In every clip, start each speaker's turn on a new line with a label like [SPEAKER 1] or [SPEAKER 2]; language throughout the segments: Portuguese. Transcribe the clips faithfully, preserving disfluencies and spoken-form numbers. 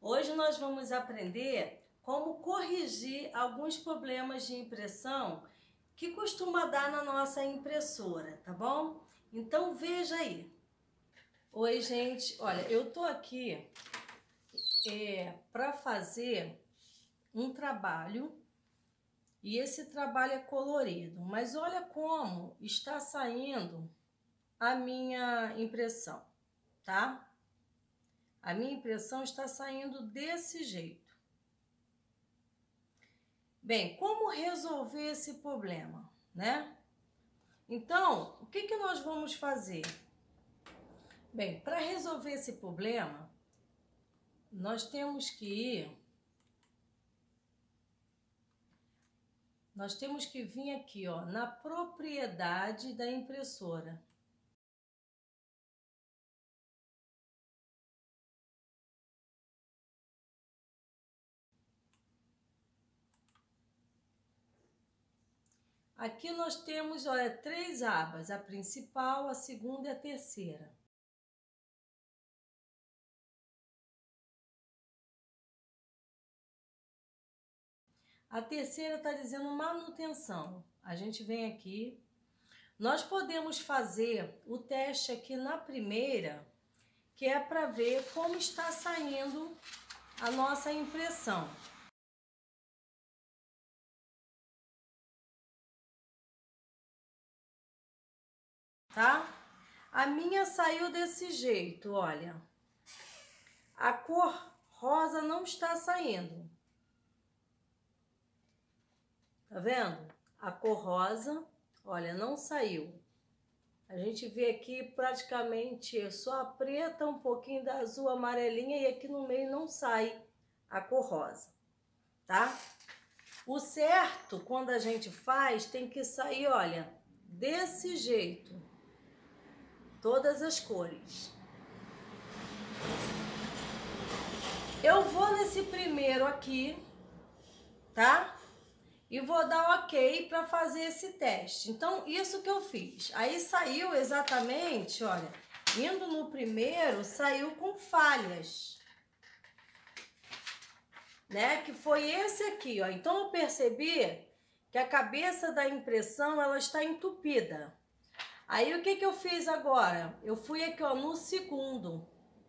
[SPEAKER 1] Hoje nós vamos aprender como corrigir alguns problemas de impressão que costuma dar na nossa impressora, tá bom? Então veja aí. Oi, gente, olha, eu tô aqui é, para fazer um trabalho e esse trabalho é colorido, mas olha como está saindo a minha impressão, tá? A minha impressão está saindo desse jeito. Bem, como resolver esse problema, né? Então, o que que nós vamos fazer? Bem, para resolver esse problema, nós temos que ir, nós temos que vir aqui, ó, na propriedade da impressora. Aqui nós temos, olha, três abas, a principal, a segunda e a terceira. A terceira está dizendo manutenção. A gente vem aqui. Nós podemos fazer o teste aqui na primeira, que é para ver como está saindo a nossa impressão. Tá? A minha saiu desse jeito, olha. A cor rosa não está saindo. Tá vendo? A cor rosa, olha, não saiu. A gente vê aqui praticamente só a preta, um pouquinho da azul amarelinha e aqui no meio não sai a cor rosa, tá? O certo, quando a gente faz, tem que sair, olha, desse jeito. Todas as cores. Eu vou nesse primeiro aqui, tá? E vou dar ok para fazer esse teste. Então, isso que eu fiz. Aí saiu exatamente, olha, indo no primeiro, saiu com falhas. Né? Que foi esse aqui, ó. Então, eu percebi que a cabeça da impressão, ela está entupida. Aí, o que que eu fiz agora? Eu fui aqui, ó, no segundo.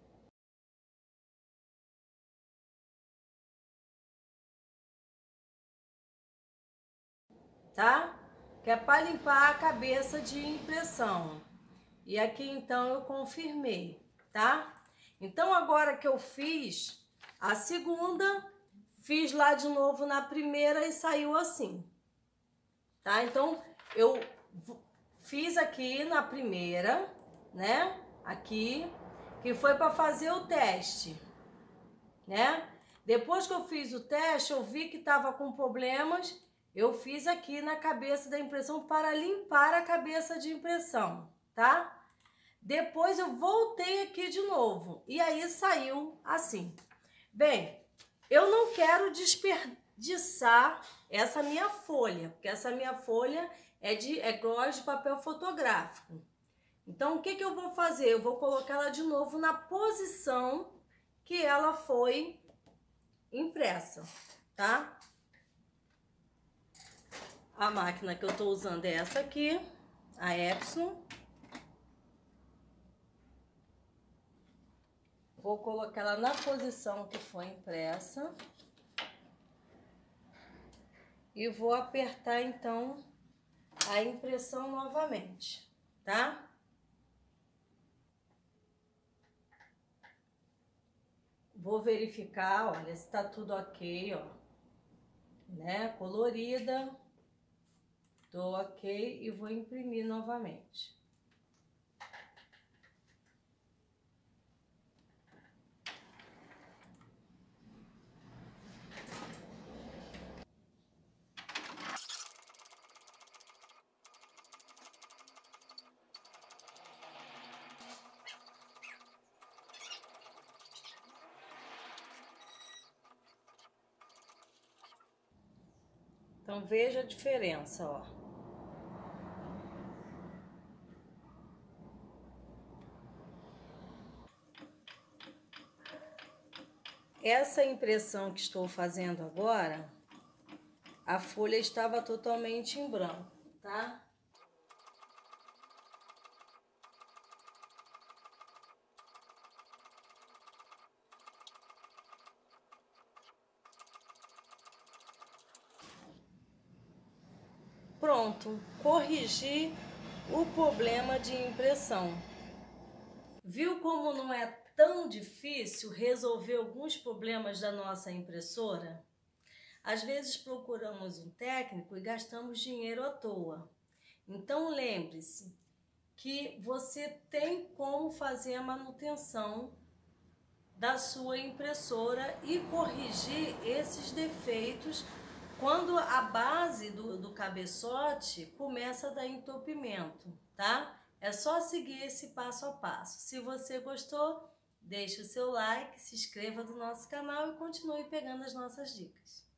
[SPEAKER 1] Tá? Que é para limpar a cabeça de impressão. E aqui, então, eu confirmei, tá? Então, agora que eu fiz a segunda, fiz lá de novo na primeira e saiu assim. Tá? Então, eu fiz aqui na primeira, né? Aqui, que foi para fazer o teste, né? Depois que eu fiz o teste, eu vi que estava com problemas, eu fiz aqui na cabeça da impressão para limpar a cabeça de impressão, tá? Depois eu voltei aqui de novo e aí saiu assim. Bem, eu não quero desperdiçar essa minha folha, porque essa minha folha é de é gloss de papel fotográfico. Então, o que que eu vou fazer? Eu vou colocar ela de novo na posição que ela foi impressa, tá? A máquina que eu tô usando é essa aqui, a Epson. Vou colocar ela na posição que foi impressa. E vou apertar, então, a impressão novamente, tá? Vou verificar, olha, se tá tudo ok, ó. Né? Colorida. Tô ok e vou imprimir novamente. Então, veja a diferença, ó. essa impressão que estou fazendo agora, a folha estava totalmente em branco, tá? Pronto, corrigi o problema de impressão. Viu como não é tão difícil resolver alguns problemas da nossa impressora? Às vezes procuramos um técnico e gastamos dinheiro à toa. Então lembre-se que você tem como fazer a manutenção da sua impressora e corrigir esses defeitos quando a base do, do cabeçote começa a dar entupimento, tá? É só seguir esse passo a passo. Se você gostou, deixe o seu like, se inscreva no nosso canal e continue pegando as nossas dicas.